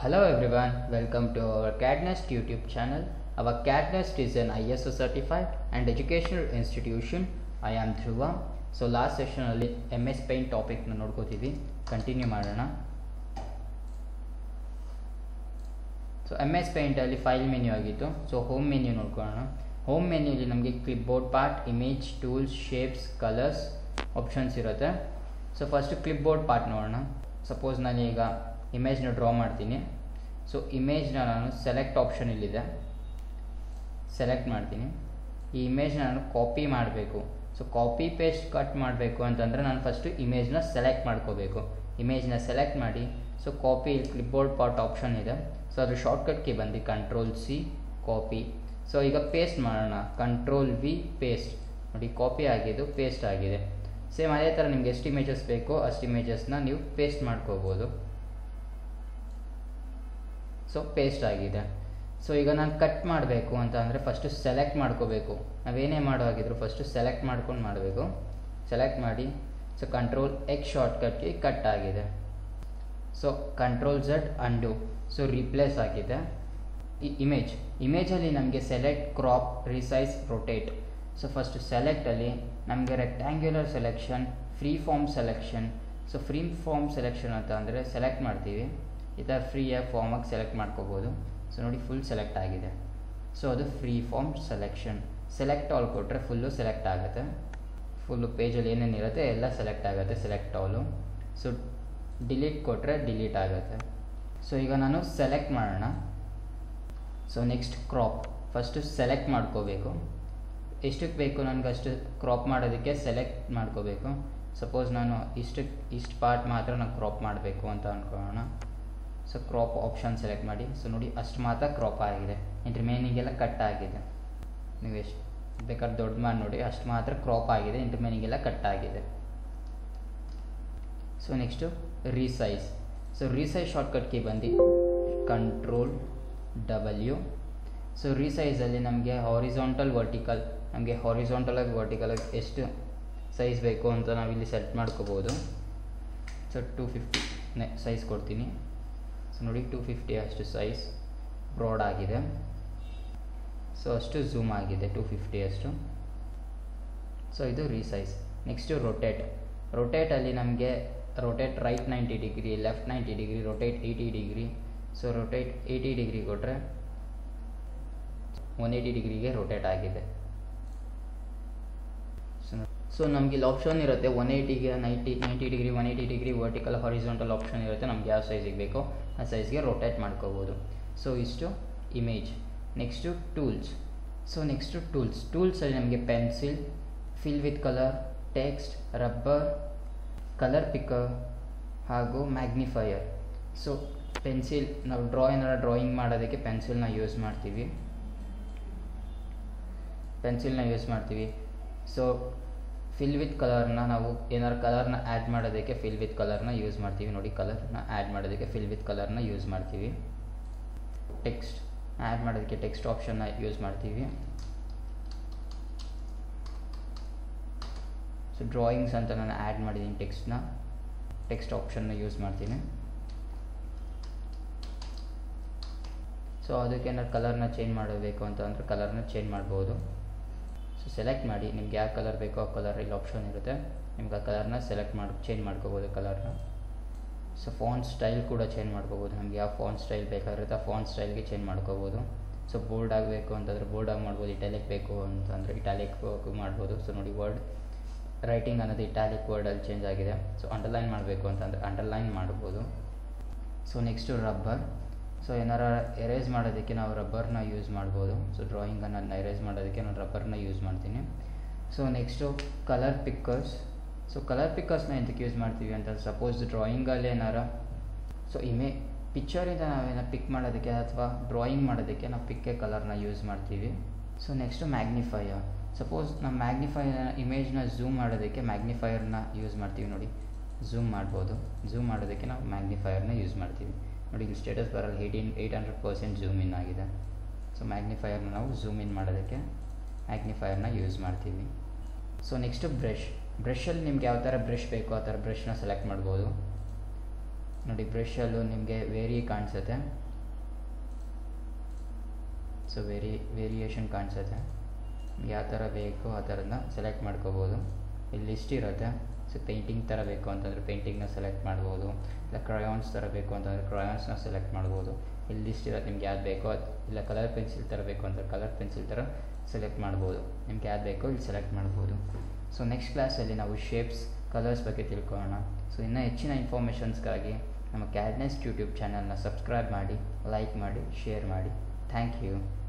Hello everyone, welcome to our CADNest YouTube channel. Our CADNest is an ISO certified and educational institution. I am Dhruva. So last session alli MS Paint topic na nodkotivi. Continue ಮಾಡೋಣ. So MS Paint ಅಲ್ಲಿ file menu ಆಗಿತ್ತು. So home menu ನೋಡ್ಕೊಳ್ಳೋಣ. Home menu ಅಲ್ಲಿ ನಮಗೆ clipboard part, image, tools, shapes, colours options ಇರುತ್ತೆ. So first clipboard part ನೋಡೋಣ. Suppose ನಾನು ಈಗ ಇಮೇಜ್ನ ಡ್ರಾ ಮಾಡ್ತೀನಿ. ಸೊ ಇಮೇಜ್ನ ನಾನು ಸೆಲೆಕ್ಟ್ ಆಪ್ಷನ್ ಇಲ್ಲಿದೆ, ಸೆಲೆಕ್ಟ್ ಮಾಡ್ತೀನಿ. ಈ ಇಮೇಜ್ನ ನಾನು ಕಾಪಿ ಮಾಡಬೇಕು. ಸೊ ಕಾಪಿ ಪೇಸ್ಟ್ ಕಟ್ ಮಾಡಬೇಕು ಅಂತಂದರೆ ನಾನು ಫಸ್ಟು ಇಮೇಜ್ನ ಸೆಲೆಕ್ಟ್ ಮಾಡ್ಕೋಬೇಕು. ಇಮೇಜ್ನ ಸೆಲೆಕ್ಟ್ ಮಾಡಿ so copy clipboard part option ಇದೆ. ಸೊ ಅದು ಶಾರ್ಟ್ಕಟ್ ಕೀ ಬಂದು Ctrl+C ಕಾಪಿ. ಸೊ ಈಗ ಪೇಸ್ಟ್ ಮಾಡೋಣ. Ctrl+V paste. ನೋಡಿ ಕಾಪಿ ಆಗಿದ್ದು ಪೇಸ್ಟ್ ಆಗಿದೆ. ಸೇಮ್ ಅದೇ ಥರ ನಿಮ್ಗೆ ಎಷ್ಟು ಇಮೇಜಸ್ ಬೇಕೋ ಅಷ್ಟು ಇಮೇಜಸ್ನ ನೀವು ಪೇಸ್ಟ್ ಮಾಡ್ಕೋಬೋದು. ಸೊ ಪೇಸ್ಟ್ ಆಗಿದೆ. ಸೊ ಈಗ ನಾನು ಕಟ್ ಮಾಡಬೇಕು ಅಂತ ಅಂದರೆ ಫಸ್ಟು ಸೆಲೆಕ್ಟ್ ಮಾಡ್ಕೋಬೇಕು. ನಾವೇನೇ ಮಾಡೋ ಹಾಗಿದ್ರು ಫಸ್ಟು ಸೆಲೆಕ್ಟ್ ಮಾಡ್ಕೊಂಡು ಮಾಡಬೇಕು. ಸೆಲೆಕ್ಟ್ ಮಾಡಿ ಸೊ Ctrl+X ಶಾರ್ಟ್ಕಟ್ಗೆ ಕಟ್ ಆಗಿದೆ. So Ctrl+Z undo. So replace ಆಗಿದೆ. ಈ ಇಮೇಜಲ್ಲಿ ನಮಗೆ select, crop, resize, rotate. So first ಸೆಲೆಕ್ಟಲ್ಲಿ ನಮಗೆ rectangular selection, free form selection. So free form selection ಅಂತ ಅಂದರೆ ಸೆಲೆಕ್ಟ್ ಮಾಡ್ತೀವಿ, ಈ ಥರ ಫ್ರೀಯಾಗಿ ಫಾರ್ಮಾಗಿ ಸೆಲೆಕ್ಟ್ ಮಾಡ್ಕೋಬೋದು. ಸೊ ನೋಡಿ ಫುಲ್ ಸೆಲೆಕ್ಟ್ ಆಗಿದೆ. ಸೊ ಅದು free form selection. Select all ಕೊಟ್ಟರೆ ಫುಲ್ಲು ಸೆಲೆಕ್ಟ್ ಆಗುತ್ತೆ. ಫುಲ್ಲು ಪೇಜಲ್ಲಿ ಏನೇನಿರುತ್ತೆ ಎಲ್ಲ ಸೆಲೆಕ್ಟ್ ಆಗುತ್ತೆ, ಸೆಲೆಕ್ಟ್ ಆಲು. ಸೊ ಡಿಲೀಟ್ ಕೊಟ್ಟರೆ ಡಿಲೀಟ್ ಆಗುತ್ತೆ. ಸೊ ಈಗ ನಾನು ಸೆಲೆಕ್ಟ್ ಮಾಡೋಣ. So next crop. First select ಮಾಡ್ಕೋಬೇಕು. ಎಷ್ಟಕ್ಕೆ ಬೇಕು ನನಗೆ ಅಷ್ಟು ಕ್ರಾಪ್ ಮಾಡೋದಕ್ಕೆ ಸೆಲೆಕ್ಟ್ ಮಾಡ್ಕೋಬೇಕು. ಸಪೋಸ್ ನಾನು ಇಷ್ಟು ಪಾರ್ಟ್ ಮಾತ್ರ ನಾನು ಕ್ರಾಪ್ ಮಾಡಬೇಕು ಅಂತ ಅಂದ್ಕೊಳ್ಳೋಣ. ಸೊ ಕ್ರಾಪ್ ಆಪ್ಷನ್ ಸೆಲೆಕ್ಟ್ ಮಾಡಿ. ಸೊ ನೋಡಿ ಅಷ್ಟು ಮಾತ್ರ ಕ್ರಾಪ್ ಆಗಿದೆ, ಇನ್ನು ರಿಮೈನಿಂಗೆಲ್ಲ ಕಟ್ ಆಗಿದೆ. ನೀವು ಎಷ್ಟು ಬೇಕಾದ್ರೆ ದೊಡ್ಡ ಮಾಡಿ ನೋಡಿ, ಅಷ್ಟು ಮಾತ್ರ ಕ್ರಾಪ್ ಆಗಿದೆ, ಇನ್ನು ರಿಮೈನಿಂಗೆಲ್ಲ ಕಟ್ ಆಗಿದೆ. So next resize. So resize shortcut key ಬಂದು Ctrl+W. ಸೊ ರೀಸೈಸಲ್ಲಿ ನಮಗೆ ಹಾರಿಜಾಂಟಲ್, ವರ್ಟಿಕಲ್, ನಮಗೆ ಹಾರಿಜಾಂಟಲಾಗಿ ವರ್ಟಿಕಲಾಗಿ ಎಷ್ಟು ಸೈಜ್ ಬೇಕು ಅಂತ ನಾವಿಲ್ಲಿ ಸೆಲೆಕ್ಟ್ ಮಾಡ್ಕೋಬೋದು. ಸೊ 250 ಸೈಜ್ ಕೊಡ್ತೀನಿ. ಸೊ ನೋಡಿ 250 ಅಷ್ಟು ಸೈಜ್ ಬ್ರಾಡ್ ಆಗಿದೆ. ಸೊ ಅಷ್ಟು ಝೂಮ್ ಆಗಿದೆ 250 ಅಷ್ಟು. ಸೊ ಇದು ರೀಸೈಸ್. ನೆಕ್ಸ್ಟು ರೊಟೇಟಲ್ಲಿ ನಮಗೆ rotate right 90 degree, left 90 degree, rotate 80 degree. So rotate 80 degree ಕೊಟ್ಟರೆ 180 ಡಿಗ್ರಿಗೆ ರೊಟೇಟ್ ಆಗಿದೆ. ಸೊ ನಮಗೆ ಇಲ್ಲಿ ಆಪ್ಷನ್ ಇರುತ್ತೆ 180ಗೆ 90 degree, 180 degree, vertical, horizontal option ಇರುತ್ತೆ. ನಮ್ಗೆ ಯಾವ ಸೈಜಿಗೆ ಬೇಕೋ ಆ ಸೈಜ್ಗೆ ರೊಟೇಟ್ ಮಾಡ್ಕೋಬೋದು. ಸೊ ಇಷ್ಟು image. Next tools. So next ಟೂಲ್ಸಲ್ಲಿ ನಮಗೆ pencil, fill with colour, text, rubber, colour picker ಹಾಗೂ ಮ್ಯಾಗ್ನಿಫೈಯರ್. ಸೊ ಪೆನ್ಸಿಲ್ ನಾವು ಡ್ರಾಯಿಂಗ್ ಮಾಡೋದಕ್ಕೆ ಪೆನ್ಸಿಲ್ನ ಯೂಸ್ ಮಾಡ್ತೀವಿ. ಸೊ ಫಿಲ್ ವಿತ್ ಕಲರ್ನ ನಾವು ಏನಾದ್ರು ಕಲರ್ನ ಆ್ಯಡ್ ಮಾಡೋದಕ್ಕೆ ಫಿಲ್ ವಿತ್ ಕಲರ್ನ ಯೂಸ್ ಮಾಡ್ತೀವಿ. ನೋಡಿ ಕಲರ್ನ ಆ್ಯಡ್ ಮಾಡೋದಕ್ಕೆ ಫಿಲ್ ವಿತ್ ಕಲರ್ನ ಯೂಸ್ ಮಾಡ್ತೀವಿ. ಟೆಕ್ಸ್ಟ್ ಆ್ಯಡ್ ಮಾಡೋದಕ್ಕೆ ಟೆಕ್ಸ್ಟ್ ಆಪ್ಷನ್ನ ಯೂಸ್ ಮಾಡ್ತೀವಿ. ಸೊ ಡ್ರಾಯಿಂಗ್ಸ್ ಅಂತ ನಾನು ಆ್ಯಡ್ ಮಾಡಿದ್ದೀನಿ ಟೆಕ್ಸ್ಟ್ ಆಪ್ಷನ್ನ ಯೂಸ್ ಮಾಡ್ತೀನಿ. ಸೊ ಅದಕ್ಕೆ ಏನಾದ್ರು ಕಲರ್ನ ಚೇಂಜ್ ಮಾಡಬೇಕು ಅಂತ ಅಂದರೆ ಕಲರ್ನ ಚೇಂಜ್ ಮಾಡ್ಬೋದು. ಸೊ ಸೆಲೆಕ್ಟ್ ಮಾಡಿ, ನಿಮ್ಗೆ ಯಾವ ಕಲರ್ ಬೇಕೋ ಆ ಕಲರ್ ಇಲ್ಲಿ ಆಪ್ಷನ್ ಇರುತ್ತೆ. ನಿಮ್ಗೆ ಆ ಕಲರ್ನ ಚೇಂಜ್ ಮಾಡ್ಕೋಬೋದು ಕಲರ್ನ. ಸೊ ಫಾಂಟ್ ಸ್ಟೈಲ್ ಕೂಡ ಚೇಂಜ್ ಮಾಡ್ಕೋಬೋದು. ನಮ್ಗೆ ಯಾವ ಫಾಂಟ್ ಸ್ಟೈಲ್ ಬೇಕಾಗಿರುತ್ತೆ ಆ ಫಾಂಟ್ ಸ್ಟೈಲ್ಗೆ ಚೇಂಜ್ ಮಾಡ್ಕೋಬೋದು. ಸೊ ಬೋಲ್ಡ್ ಆಗಬೇಕು ಅಂತಂದರೆ ಬೋಲ್ಡಾಗಿ ಮಾಡ್ಬೋದು, ಇಟಾಲಿಕ್ ಬೇಕು ಅಂತಂದರೆ ಇಟಾಲಿಕ್ ಮಾಡ್ಬೋದು. ಸೊ ನೋಡಿ ವರ್ಡ್ ರೈಟಿಂಗ್ ಅನ್ನೋದು ಇಟಾಲಿಕ್ ವರ್ಡಲ್ಲಿ ಚೇಂಜ್ ಆಗಿದೆ. ಸೊ ಅಂಡರ್ಲೈನ್ ಮಾಡಬೇಕು ಅಂತಂದರೆ ಅಂಡರ್ಲೈನ್ ಮಾಡ್ಬೋದು. So next rubber. ಸೊ ಏನಾರ ಎರೇಸ್ ಮಾಡೋದಕ್ಕೆ ನಾವು ರಬ್ಬರ್ನ ಯೂಸ್ ಮಾಡ್ಬೋದು. ಸೊ ಡ್ರಾಯಿಂಗನ್ನು ಎರೇಸ್ ಮಾಡೋದಕ್ಕೆ ನಾನು ರಬ್ಬರ್ನ ಯೂಸ್ ಮಾಡ್ತೀನಿ. So next colour pickers. So colour ಪಿಕ್ಕರ್ಸ್ನ ಎಂತಕ್ಕೆ ಯೂಸ್ ಮಾಡ್ತೀವಿ ಅಂತ ಸಪೋಸ್ ಡ್ರಾಯಿಂಗಲ್ಲಿ ಸೊ ಪಿಕ್ಚರಿಂದ ನಾವೇನೋ ಪಿಕ್ ಮಾಡೋದಕ್ಕೆ ಅಥವಾ ಡ್ರಾಯಿಂಗ್ ಮಾಡೋದಕ್ಕೆ ನಾವು ಪಿಕ್ಕೆ ಕಲರ್ನ ಯೂಸ್ ಮಾಡ್ತೀವಿ. So next ಮ್ಯಾಗ್ನಿಫೈಯರ್. ಸಪೋಸ್ ನಾವು ಇಮೇಜ್ನ ಝೂಮ್ ಮಾಡೋದಕ್ಕೆ ಮ್ಯಾಗ್ನಿಫೈಯರ್ನ ಯೂಸ್ ಮಾಡ್ತೀವಿ. ನೋಡಿ ಝೂಮ್ ಮಾಡ್ಬೋದು. ಝೂಮ್ ಮಾಡೋದಕ್ಕೆ ನಾವು ಮ್ಯಾಗ್ನಿಫೈಯರ್ನ ಯೂಸ್ ಮಾಡ್ತೀವಿ. ನೋಡಿ ಇಲ್ಲಿ ಸ್ಟೇಟಸ್ ಬರಲ್ಲ 800% ಝೂಮ್ ಇನ್ ಆಗಿದೆ. ಸೊ ಮ್ಯಾಗ್ನಿಫೈಯರ್ನ ನಾವು ಝೂಮ್ ಇನ್ ಮಾಡೋದಕ್ಕೆ ಮ್ಯಾಗ್ನಿಫೈಯರ್ನ ಯೂಸ್ ಮಾಡ್ತೀವಿ. ಸೊ ನೆಕ್ಸ್ಟು ಬ್ರಷಲ್ಲಿ ನಿಮ್ಗೆ ಯಾವ ಥರ ಬ್ರಷ್ ಬೇಕೋ ಆ ಥರ ಬ್ರಷ್ನ ಸೆಲೆಕ್ಟ್ ಮಾಡ್ಬೋದು. ನೋಡಿ ಬ್ರಷಲ್ಲೂ ನಿಮಗೆ ವೇರಿ ಕಾಣಿಸುತ್ತೆ. ಸೊ ವೇರಿಯೇಷನ್ ಕಾಣಿಸುತ್ತೆ. ಯಾವ ಥರ ಬೇಕೋ ಆ ಥರನ ಸೆಲೆಕ್ಟ್ ಮಾಡ್ಕೋಬೋದು. ಇಲ್ಲಿ ಲಿಸ್ಟ್ ಇರುತ್ತೆ. ಸೊ ಪೇಂಟಿಂಗ್ ಥರ ಬೇಕು ಅಂತಂದರೆ ಪೇಂಟಿಂಗ್ನ ಸೆಲೆಕ್ಟ್ ಮಾಡ್ಬೋದು, ಇಲ್ಲ ಕ್ರಯಾನ್ಸ್ ಥರ ಬೇಕು ಅಂತಂದರೆ ಕ್ರಯಾನ್ಸ್ನ ಸೆಲೆಕ್ಟ್ ಮಾಡ್ಬೋದು. ಇಲ್ಲಿ ಲಿಸ್ಟ್ ಇರುತ್ತೆ ನಿಮ್ಗೆ ಯಾವ್ದು ಬೇಕೋ ಅದು, ಇಲ್ಲ ಕಲರ್ ಪೆನ್ಸಿಲ್ ಥರ ಬೇಕು ಅಂತ ಕಲರ್ ಪೆನ್ಸಿಲ್ ಥರ ಸೆಲೆಕ್ಟ್ ಮಾಡ್ಬೋದು. ನಿಮ್ಗೆ ಯಾವ್ದು ಬೇಕೋ ಇಲ್ಲಿ ಸೆಲೆಕ್ಟ್ ಮಾಡ್ಬೋದು. ಸೊ ನೆಕ್ಸ್ಟ್ ಕ್ಲಾಸಲ್ಲಿ ನಾವು ಶೇಪ್ಸ್, ಕಲರ್ಸ್ ಬಗ್ಗೆ ತಿಳ್ಕೊಳ್ಳೋಣ. ಸೊ ಇನ್ನೂ ಹೆಚ್ಚಿನ ಇನ್ಫಾರ್ಮೇಷನ್ಸ್ಗಾಗಿ ನಮ್ಮ ಕ್ಯಾಡ್ನೆಸ್ ಯೂಟ್ಯೂಬ್ ಚಾನಲ್ನ ಸಬ್ಸ್ಕ್ರೈಬ್ ಮಾಡಿ, ಲೈಕ್ ಮಾಡಿ, ಶೇರ್ ಮಾಡಿ. Thank you.